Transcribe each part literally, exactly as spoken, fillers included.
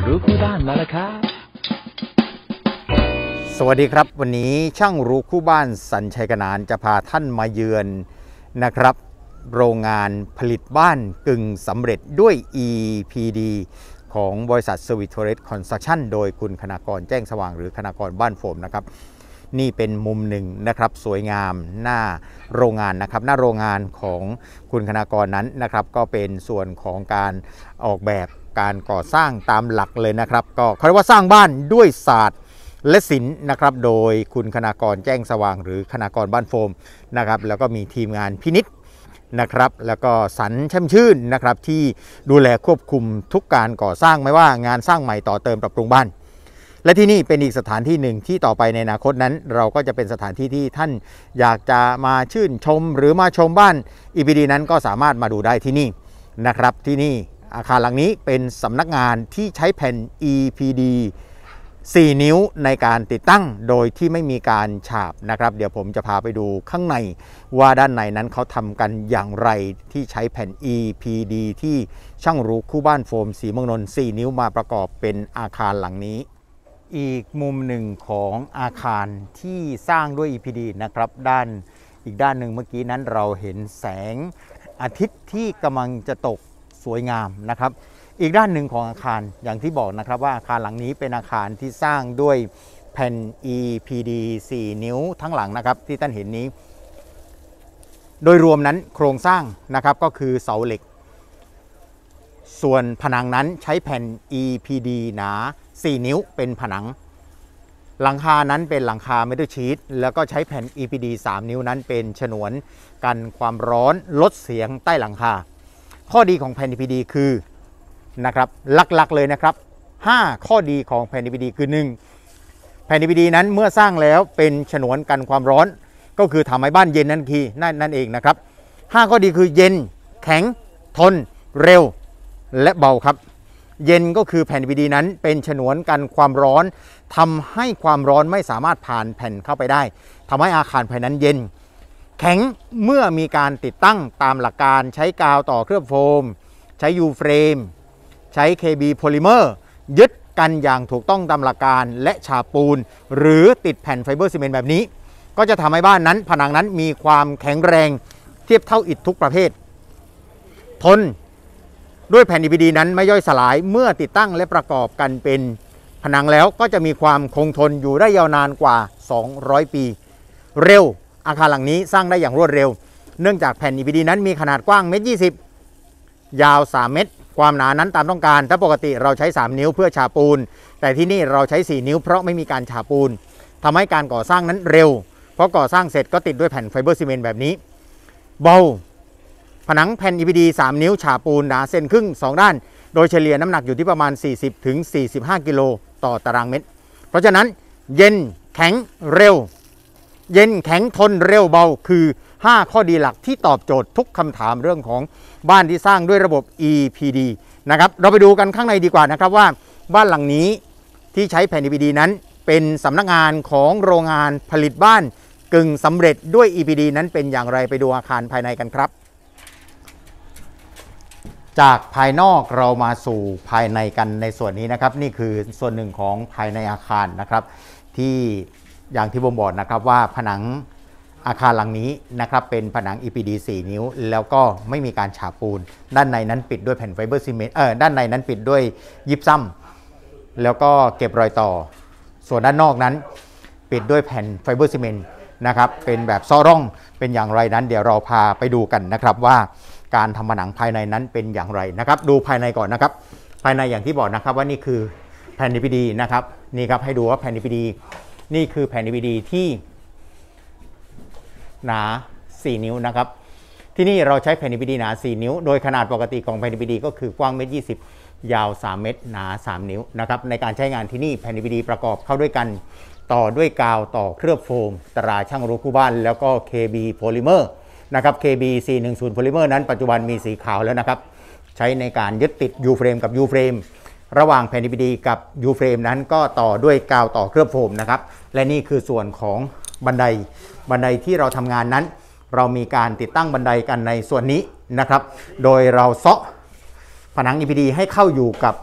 รู้คู่บ้านมาแล้วครับสวัสดีครับวันนี้ช่างรู้คู่บ้านสัญชัยกนานจะพาท่านมาเยือนนะครับโรงงานผลิตบ้านกึ่งสำเร็จด้วย อี พี ดี ของบริษัท Sweet Forest Construction โดยคุณคณากรแจ้งสว่างหรือคณากรบ้านโฟมนะครับนี่เป็นมุมหนึ่งนะครับสวยงามหน้าโรงงานนะครับหน้าโรงงานของคุณคณากรนั้นนะครับก็เป็นส่วนของการออกแบบการก่อสร้างตามหลักเลยนะครับก็เขาเรียกว่าสร้างบ้านด้วยศาสตร์และศิลป์นะครับโดยคุณคณากรแจ้งสว่างหรือคณากรบ้านโฟมนะครับแล้วก็มีทีมงานพินิจนะครับแล้วก็สรรแช่มชื่นนะครับที่ดูแลควบคุมทุกการก่อสร้างไม่ว่างานสร้างใหม่ต่อเติมปรับปรุงบ้านและที่นี่เป็นอีกสถานที่หนึ่งที่ต่อไปในอนาคตนั้นเราก็จะเป็นสถานที่ที่ท่านอยากจะมาชื่นชมหรือมาชมบ้าน อี พี ดี นั้นก็สามารถมาดูได้ที่นี่นะครับที่นี่อาคารหลังนี้เป็นสำนักงานที่ใช้แผ่น อี พี ดี สี่ นิ้วในการติดตั้งโดยที่ไม่มีการฉาบนะครับเดี๋ยวผมจะพาไปดูข้างในว่าด้านในนั้นเขาทำกันอย่างไรที่ใช้แผ่น อี พี ดี ที่ช่างรู้คู่บ้านโฟมสีเมืองนนท์สี่นิ้วมาประกอบเป็นอาคารหลังนี้อีกมุมหนึ่งของอาคารที่สร้างด้วย อี พี ดี นะครับด้านอีกด้านหนึ่งเมื่อกี้นั้นเราเห็นแสงอาทิตย์ที่กำลังจะตกสวยงามนะครับอีกด้านหนึ่งของอาคารอย่างที่บอกนะครับว่าอาคารหลังนี้เป็นอาคารที่สร้างด้วยแผ่น อี พี ดี สี่ นิ้วทั้งหลังนะครับที่ท่านเห็นนี้โดยรวมนั้นโครงสร้างนะครับก็คือเสาเหล็กส่วนผนังนั้นใช้แผ่น อี พี ดี หนาสี่นิ้วเป็นผนังหลังคานั้นเป็นหลังคาเมทัลชีทแล้วก็ใช้แผ่น อี พี ดี สาม นิ้วนั้นเป็นฉนวนกันความร้อนลดเสียงใต้หลังคาข้อดีของแผ่น อี พี ดี คือนะครับหลักๆเลยนะครับห้าข้อดีของแผ่น อี พี ดี คือหนึ่งแผ่น อี พี ดี นั้นเมื่อสร้างแล้วเป็นฉนวนกันความร้อนก็คือทำให้บ้านเย็นนั่นคือนั่นนั่นเองนะครับห้าข้อดีคือเย็นแข็งทนเร็วและเบาครับเย็นก็คือแผ่น อี พี ดี นั้นเป็นฉนวนกันความร้อนทำให้ความร้อนไม่สามารถผ่านแผ่นเข้าไปได้ทำให้อาคารภายนั้นเย็นแข็งเมื่อมีการติดตั้งตามหลักการใช้กาวต่อเคลือบโฟมใช้ยูเฟรมใช้ เค บี โพลิเมอร์ยึดกันอย่างถูกต้องตามหลักการและฉาบปูนหรือติดแผ่นไฟเบอร์ซีเมนต์แบบนี้ก็จะทำให้บ้านนั้นผนังนั้นมีความแข็งแรงเทียบเท่าอิฐทุกประเภททนด้วยแผ่น อี พี ดี นั้นไม่ย่อยสลายเมื่อติดตั้งและประกอบกันเป็นผนังแล้วก็จะมีความคงทนอยู่ได้ยาวนานกว่าสองร้อยปีเร็วอาคารหลังนี้สร้างได้อย่างรวดเร็วเนื่องจากแผ่น อี พี ดี นั้นมีขนาดกว้างเมตรยี่สิบยาวสามเมตรความหนานั้นตามต้องการถ้าปกติเราใช้สามนิ้วเพื่อฉาบปูนแต่ที่นี่เราใช้สี่นิ้วเพราะไม่มีการฉาบปูนทำให้การก่อสร้างนั้นเร็วเพราะก่อสร้างเสร็จก็ติดด้วยแผ่นไฟเบอร์ซีเมนต์แบบนี้เบาผนังแผ่น อี พี ดี สาม นิ้วฉาบปูนหนาเซนครึ่งสองด้านโดยเฉลี่ยน้ำหนักอยู่ที่ประมาณ สี่สิบถึงสี่สิบห้า กิโลต่อตารางเมตรเพราะฉะนั้นเย็นแข็งเร็วเย็นแข็งทนเร็วเบาคือห้าข้อดีหลักที่ตอบโจทย์ทุกคำถามเรื่องของบ้านที่สร้างด้วยระบบ อี พี ดี นะครับเราไปดูกันข้างในดีกว่านะครับว่าบ้านหลังนี้ที่ใช้แผ่น อี พี ดี นั้นเป็นสำนักงานของโรงงานผลิตบ้านกึ่งสำเร็จด้วย อี พี ดี นั้นเป็นอย่างไรไปดูอาคารภายในกันครับจากภายนอกเรามาสู่ภายในกันในส่วนนี้นะครับนี่คือส่วนหนึ่งของภายในอาคารนะครับที่อย่างที่ผมบอกนะครับว่าผนังอาคารหลังนี้นะครับเป็นผนัง อี พี ดี สี่ นิ้วแล้วก็ไม่มีการฉาบปูนด้านในนั้นปิดด้วยแผ่นไฟเบอร์ซีเมนต์เออด้านในนั้นปิดด้วยยิปซัมแล้วก็เก็บรอยต่อส่วนด้านนอกนั้นปิดด้วยแผ่นไฟเบอร์ซีเมนต์นะครับเป็นแบบซ้อร่องเป็นอย่างไรนั้นเดี๋ยวเราพาไปดูกันนะครับว่าการทำผนังภายในนั้นเป็นอย่างไรนะครับดูภายในก่อนนะครับภายในอย่างที่บอกนะครับว่านี่คือแผ่น อี พี ดี นะครับนี่ครับให้ดูว่าแผ่น อี พี ดี นี่คือแผ่น อี พี ดี ที่หนาสี่นิ้วนะครับที่นี่เราใช้แผ่น อี พี ดี หนาสี่นิ้วโดยขนาดปกติของแผ่น อี พี ดี ก็คือกว้างเมตรยี่สิบยาวสามเมตรหนาสามนิ้วนะครับในการใช้งานที่นี่แผ่น อี พี ดี ประกอบเข้าด้วยกันต่อด้วยกาวต่อเคลือบโฟมตราช่างรู้คู่บ้านแล้วก็ เค บี โพลิเมอร์นะครับ เค บี สี่สิบโพลิเมอร์นั้นปัจจุบันมีสีขาวแล้วนะครับใช้ในการยึดติด U เฟรมกับ U เฟรมระหว่างแผ่น อี พี ดี กับ U เฟรมนั้นก็ต่อด้วยกาวต่อเคลือบโฟมนะครับและนี่คือส่วนของบันไดบันไดที่เราทำงานนั้นเรามีการติดตั้งบันไดกันในส่วนนี้นะครับโดยเราเซาะผนัง อี พี ดี ให้เข้าอยู่กับ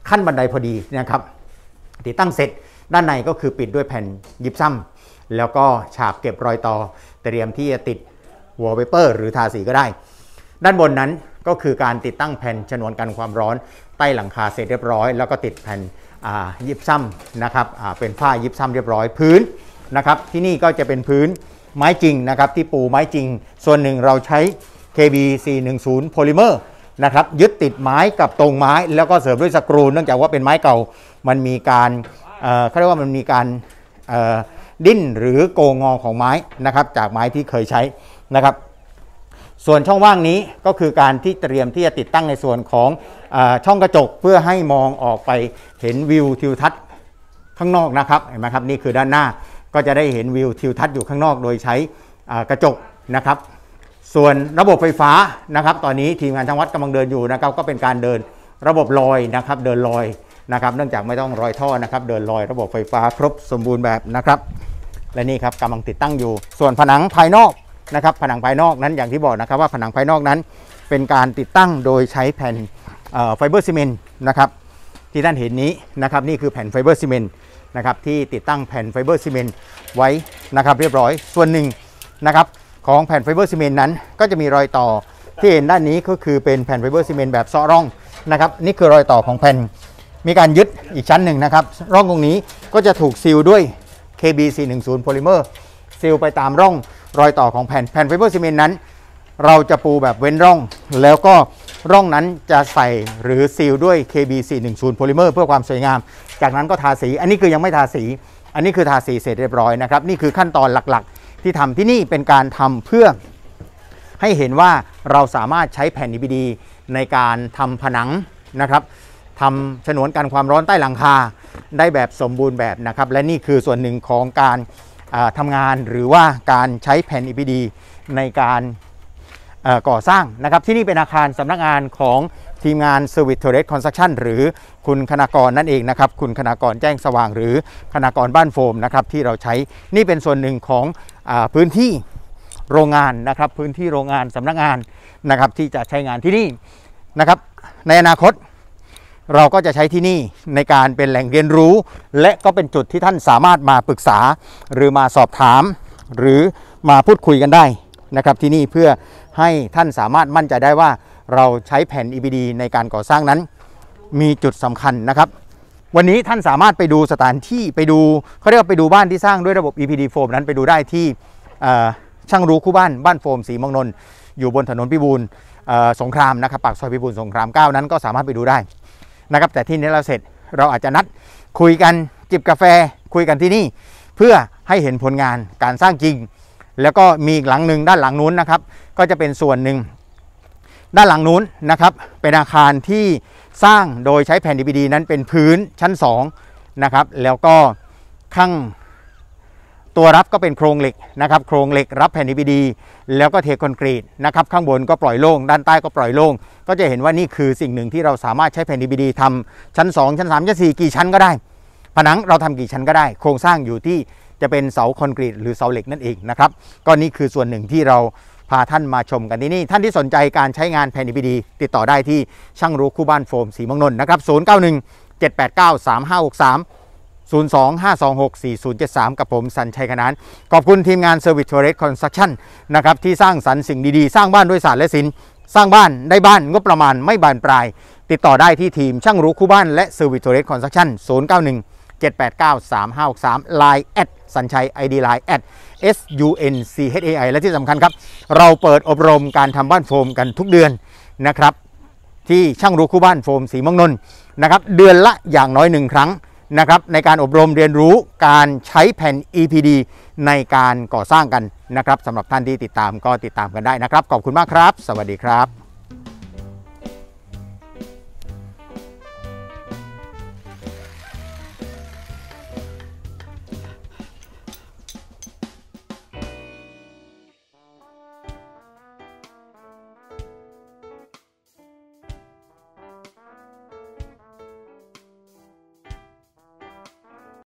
ขั้นบันไดพอดีนะครับติดตั้งเสร็จด้านในก็คือปิดด้วยแผ่นยิปซัมแล้วก็ฉาบเก็บรอยต่อเตรียมที่จะติดวอลเปเปอร์หรือทาสีก็ได้ด้านบนนั้นก็คือการติดตั้งแผ่นฉนวนกันความร้อนใต้หลังคาเสร็จเรียบร้อยแล้วก็ติดแผ่นยิปซัมนะครับเป็นฝ้ายิปซัมเรียบร้อยพื้นนะครับที่นี่ก็จะเป็นพื้นไม้จริงนะครับที่ปูไม้จริงส่วนหนึ่งเราใช้ เค บี สี่ร้อยสิบ โพลิเมอร์นะครับยึดติดไม้กับตรงไม้แล้วก็เสริมด้วยสกรูเนื่องจากว่าเป็นไม้เก่ามันมีการเอ่อเขาเรียกว่ามันมีการเอ่อดิ้นหรือโกงงอของไม้นะครับจากไม้ที่เคยใช้นะครับส่วนช่องว่างนี้ก็คือการที่เตรียมที่จะติดตั้งในส่วนของเอ่อช่องกระจกเพื่อให้มองออกไปเห็นวิวทิวทัศน์ข้างนอกนะครับเห็นไหมครับนี่คือด้านหน้าก็จะได้เห็นวิวทิวทัศน์อยู่ข้างนอกโดยใช้กระจกนะครับส่วนระบบไฟฟ้านะครับตอนนี้ทีมงานทางวัดกำลังเดินอยู่นะครับก็เป็นการเดินระบบลอยนะครับเดินลอยนะครับเนื่องจากไม่ต้องรอยท่อนะครับเดินลอยระบบไฟฟ้าครบสมบูรณ์แบบนะครับและนี่ครับกำลังติดตั้งอยู่ส่วนผนังภายนอกนะครับผนังภายนอกนั้นอย่างที่บอกนะครับว่าผนังภายนอกนั้นเป็นการติดตั้งโดยใช้แผ่นไฟเบอร์ซีเมนต์นะครับที่ท่านเห็นนี้นะครับนี่คือแผ่นไฟเบอร์ซีเมนต์นะครับที่ติดตั้งแผ่นไฟเบอร์ซีเมนต์ไว้นะครับเรียบร้อยส่วนหนึ่งนะครับของแผ่นไฟเบอร์ซีเมนต์นั้นก็จะมีรอยต่อที่เห็นด้านนี้ก็คือเป็นแผ่นไฟเบอร์ซีเมนต์แบบเซาะร่องนะครับนี่คือรอยต่อของแผ่นมีการยึดอีกชั้นหนึ่งนะครับร่องตรงนี้ก็จะถูกซีลด้วย เค บี สี่ร้อยสิบ โพลิเมอร์ซีลไปตามร่องรอยต่อของแผ่นแผ่นไฟเบอร์ซีเมนต์นั้นเราจะปูแบบเว้นร่องแล้วก็ร่องนั้นจะใส่หรือซีลด้วย เค บี สี่ร้อยสิบ โพลิเมอร์เพื่อความสวยงามจากนั้นก็ทาสีอันนี้คือยังไม่ทาสีอันนี้คือทาสีเสร็จเรียบร้อยนะครับนี่คือขั้นตอนหลักๆที่ทำที่นี่เป็นการทำเพื่อให้เห็นว่าเราสามารถใช้แผ่น อี พี ดี ในการทำผนังนะครับทำฉนวนกันความร้อนใต้หลังคาได้แบบสมบูรณ์แบบนะครับและนี่คือส่วนหนึ่งของการทำงานหรือว่าการใช้แผ่น อี พี ดี ในการก่อสร้างนะครับที่นี่เป็นอาคารสำนักงานของทีมงาน Service Torres Construction หรือคุณคณากรนั่นเองนะครับคุณคณากรแจ้งสว่างหรือคณากรบ้านโฟมนะครับที่เราใช้นี่เป็นส่วนหนึ่งของอาพื้นที่โรงงานนะครับพื้นที่โรงงานสำนักงานนะครับที่จะใช้งานที่นี่นะครับในอนาคตเราก็จะใช้ที่นี่ในการเป็นแหล่งเรียนรู้และก็เป็นจุดที่ท่านสามารถมาปรึกษาหรือมาสอบถามหรือมาพูดคุยกันได้นะครับที่นี่เพื่อให้ท่านสามารถมั่นใจได้ว่าเราใช้แผ่น อี พี ดี ในการก่อสร้างนั้นมีจุดสำคัญนะครับวันนี้ท่านสามารถไปดูสถานที่ไปดูเขาเรียกว่าไปดูบ้านที่สร้างด้วยระบบ อี พี ดี โฟมนั้นไปดูได้ที่ช่างรู้คู่บ้านบ้านโฟมศรีเมืองนนท์อยู่บนถนนพิบูลสงครามนะครับปากซอยพิบูลสงครามเก้านั้นก็สามารถไปดูได้นะครับแต่ที่นี้เราเสร็จเราอาจจะนัดคุยกันจิบกาแฟคุยกันที่นี่เพื่อให้เห็นผลงานการสร้างจริงแล้วก็มีอีกหลังหนึ่งด้านหลังนู้นนะครับก็จะเป็นส่วนหนึ่งด้านหลังนู้นนะครับเป็นอาคารที่สร้างโดยใช้แผ่น อี พี ดี นั้นเป็นพื้นชั้นสองนะครับแล้วก็ข้างตัวรับก็เป็นโครงเหล็กนะครับโครงเหล็กรับแผ่น อี พี ดี แล้วก็เทคอนกรีตนะครับข้างบนก็ปล่อยโล่งด้านใต้ก็ปล่อยโล่งก็จะเห็นว่านี่คือสิ่งหนึ่งที่เราสามารถใช้แผ่น อี พี ดี ทำชั้นสองชั้นสามชั้นสี่กี่ชั้นก็ได้ผนังเราทำกี่ชั้นก็ได้โครงสร้างอยู่ที่จะเป็นเสาคอนกรีตหรือเสาเหล็กนั่นเองนะครับก็นี่คือส่วนหนึ่งที่เราพาท่านมาชมกันที่นี่ท่านที่สนใจการใช้งานแผ่น อี พี ดี ติดต่อได้ที่ช่างรู้คู่บ้านโฟมศรีเมืองนนท์นะครับศูนย์ เก้า หนึ่ง เจ็ด แปด เก้า สาม ห้า หก สาม ศูนย์ สอง ห้า สอง หก สี่ ศูนย์ เจ็ด สามกับผมสัญชัยขนานขอบคุณทีมงาน Service Torres Construction นะครับที่สร้างสรรค์สิ่งดีๆสร้างบ้านด้วยศาสตร์และศิลป์สร้างบ้านได้บ้านงบประมาณไม่บานปลายติดต่อได้ที่ทีมช่างรู้คู่บ้านและ Service Torres Construction ศูนย์ เก้า หนึ่ง เจ็ด แปด เก้า สาม ห้า หก สาม ไลน์ แอท สัญชัย ไอ ดี ไลน์ แอท เอส ยู เอ็น ซี เอช เอ ไอ และที่สำคัญครับเราเปิดอบรมการทำบ้านโฟมกันทุกเดือนนะครับที่ช่างรู้คู่บ้านโฟมศรีเมืองนนท์นะครับเดือนละอย่างน้อยหนึ่งครั้งนะครับในการอบรมเรียนรู้การใช้แผ่น อี พี ดี ในการก่อสร้างกันนะครับสำหรับท่านที่ติดตามก็ติดตามกันได้นะครับขอบคุณมากครับสวัสดีครับ